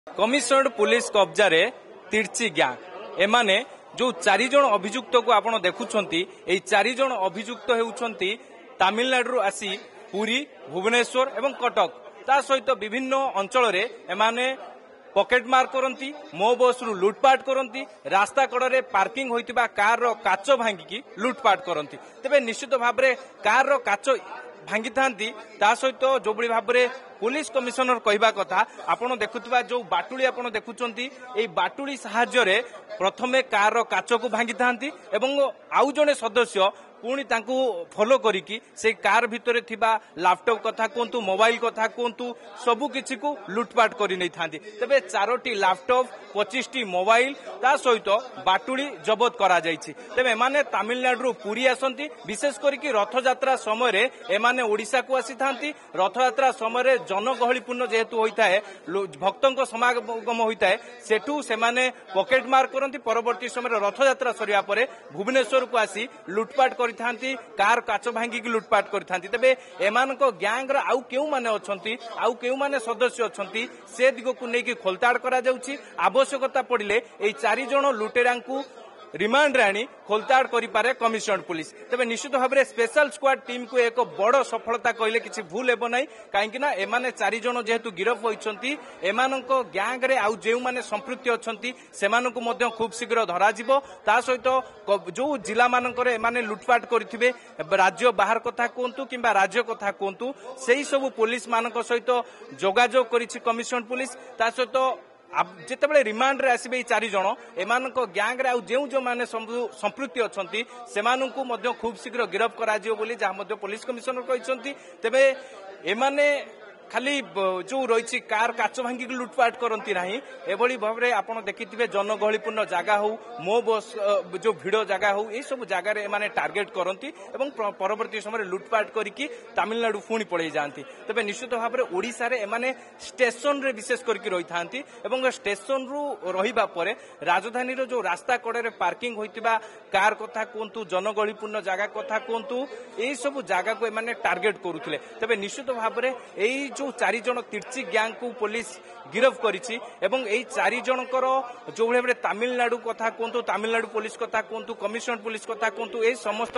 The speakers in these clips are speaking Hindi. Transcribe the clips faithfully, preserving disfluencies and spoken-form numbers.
कमिशनर्ड पुलिस कब्जा रे तिरची गैंग एमाने जो चारि जण अभियुक्त को आपण देखुछंती एई चारि जण अभियुक्त हेउछंती तमिलनाडु आसी पुरी भुवनेश्वर एवं कटक ता सहित विभिन्न अंचल रे एमाने पॉकेट मार करती मो बस रु लुटपाट करती रास्ता कड़े पार्किंग होइतिबा कार रो काच भांगिकी लुटपाट करती तेबे निश्चित भाव में कार रो काच भांगी थांती ता सहित जो बड़ी भाव में पुलिस कमिशनर कहवा कथा आपण देखुवा जो बाटुली आपण देखुचंती एई बाटुली सहाय्य रे प्रथमे कार रो काच को भांगी थांती एवं आउ जने सदस्य पुणी तांकू फॉलो करिकी से कार भितरे थिबा लैपटॉप कथा कोंतु मोबाइल कथा कोंतु सबु किछि को लुटपाट करि नै थांती तबे चारोटी लैपटॉप पच्चीस टी मोबाइल ता सहित बाटुली जबत करा जायछि तबे माने तमिलनाडु पुरी आसंती विशेष करिकी रथ यात्रा समय रे एमाने ओडिसा को आसी थांती रथ यात्रा समय रे जनगहलीपूर्ण जेहेतु होइताए भक्तों समागम होइताए सेठू सेमाने पॉकेट मार करंती परवर्ती समय रथ यात्रा सरिया परे भुवनेश्वर को आसी लुटपाट कर कार काच भांगी लुटपाट करथांती तबे एमानको गैंग रा आउ केउ माने अछंती आउ केउ माने सदस्य अछंती से दिगो को नेकी खोलताड़ करा जाउची आवश्यकता पड़िले एई चारि जण लुटेरांकू रिमांड राणी खोलताड़ करि पारे कमिशनर्ड पुलिस तबे निश्चित भाव में स्पेशल स्क्वाड टीम को एक बड़ सफलता कहले किछि भूल हेबो नै काहेकि ना एमाने चारि जण जेहेतु गिरफ होइछंती एमानको गैंग रे आउ जेउ माने संपृक्ति अछंती सेमानकु मध्य खूब शीघ्र धरा जिवो ता सहित जो जिला मानकर एमाने लुटपाट करिथिबे राज्य बाहर कथा कोंतु किंबा राज्य कथा कोंतु सेही सब पुलिस मानक सहित जोगाजोग करिछि कमिशनर्ड पुलिस ता सहित जितेबाला रिमांड रे आसबे चारि जण एमानक गैंग रे आउ जेउ जो माने संपृक्ति अछंती सेमानकु मध्य खूब शीघ्र गिरफ करा जिवो बोली जहा मध्य पुलिस कमिशनर कहिसंती तेबे एमाने खाली जो रही कार काच भांगी लुटपाट करती ना एभली भाव में आप देखिए जनगहलीपूर्ण जगह हो मो बस जो भिड़ जगह हो ये सब जगार माने टार्गेट करती परवर्ती समय लुटपाट करके तमिलनाडु पुणी पड़े जाती तेज निश्चित भाव में ओडिशा रे एमाने स्टेशन रे विशेष करके रही था स्टेशन रु रहिबा परे राजधानी रो जो रास्ता कड़े पार्किंग होइतिबा कार कथा कहतु जनगहलीपूर्ण जगह कथा कहतु यही सब जगह को एमाने टार्गेट करुले तेज निश्चित भाव में यही जो चारि जण तिरची गैंग को पुलिस गिरफ करिछि एवं एई चारि जनकर जो भाव तमिलनाडु कथा कहतु तमिलनाडु पुलिस कथा कहतु कमिशनर पुलिस कथा कहतु ए समस्त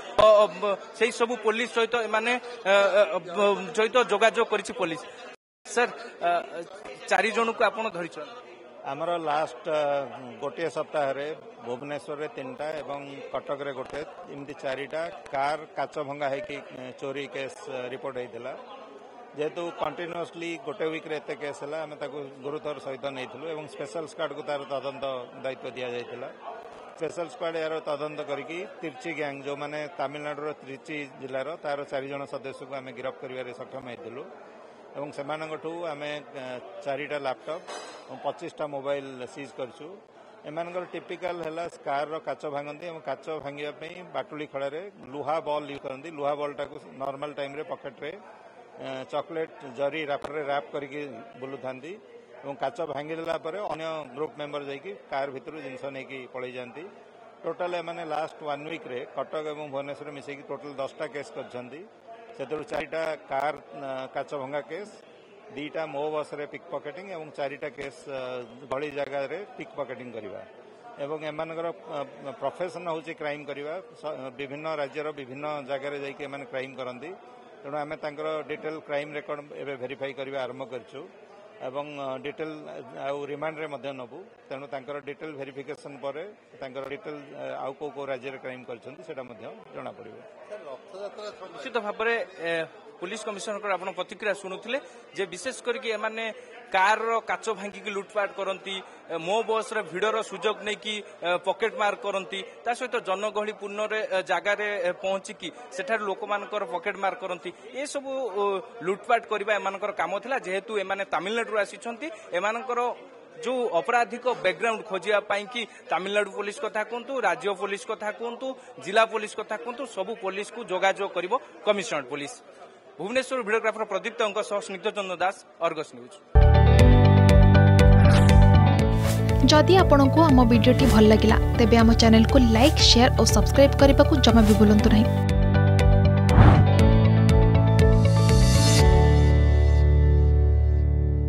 से सब पुलिस सहित माने सहित जोगाजोग करिछि पुलिस सर चारि जण को आपण धरिछ आमर लास्ट गोटे सप्ताह रे भुवनेश्वर रे तीनटा एवं कटक रे गोटे इमती चारिटा कार काच भंगा है कि चोरी केस रिपोर्ट होइतिला जेहेतु कंटिन्यूअसली गोटे वीक रे एते केस है आम गुरुतर सहित नहीं स्पेशल स्क्वाड को तार तदंत दायित्व दि जाइथिला स्पेशल स्क्वाड यार तदंत करके तिरची गैंग जो माने तमिलनाडु तिरची जिलार तार चारि जण सदस्य को आम गिरफ्त करिवारे सक्षम हेतिलु एवं सेमानंगठू आम चारिटा लैपटॉप और पच्चीस टा मोबाइल सीज करछु एमानकर टिपिकल है कार रो काच भांगती और काच भांगे बाटुली खड़े लुहा बॉल यूज करती लुहा बॉलटा को नॉर्मल टाइम रे पॉकेट रे चॉकलेट जरी रैपर रे रैप करके बुलू था काच भांगीदेला अन्य ग्रुप मेंबर जाकि कार भितर जिनस नहीं पलि जाती टोटाल एमाने लास्ट वन वीक रे कटक और भुवनेश्वर मिसेकी टोटाल दसटा केस कर चारिटा कार काच भंगा केस दीटा मो बस रे पिक पॉकेटिंग और चारिटा केस गली जगह रे पिक पॉकेटिंग करवा एवं एमानकर प्रोफेशन होची क्राइम करवा विभिन्न राज्यर विभिन्न जगह जाकि एमाने क्राइम करती तेणु आम डिटेल क्राइम रेकर्ड एवं भेरीफाई करने आरंभ करूँ एवं डिटेल आउ रिमांड रे मध्य नबू तेणु तांकर डिटेल भेरिफिकेशन पर तांकर डिटेल आउ को को राज्य क्राइम करछंती सेटा मध्य जणा पड़िबो निश्चित भाव में पुलिस कमिशनर आप प्रतिक्रिया शुणुले जे विशेष करके एमाने कार काच भांगिकी लुटपाट करती मो बस रे भिड़र सुजोग नहीं कि पॉकेट मार करती ता सहित जनगहलीपूर्ण जगार पहुंचिकी सेठार लोक मानकर पॉकेट मार करती ये सब लुटपाट करबा एमानकर काम थिला जेहेतु एमाने तमिलनाडु आसीछंती एमानकर जो अपराधिक बैकग्राउंड खोजापी कि तमिलनाडु पुलिस कथा कहतु राज्य पुलिस कथा कहतु जिला पुलिस कथा कहतु सबू पुलिस को जोगाजोग कर कमिशनर पुलिस भुवनेश्वर भिडियोग्राफर प्रदीप्त स्निग्ध चंद्र दास अर्गस न्यूज जदि आपंक आम भिडी भल लगा तेब आम चैनल को लाइक शेयर और सब्सक्राइब करने को जमा भी भूलु नहीं।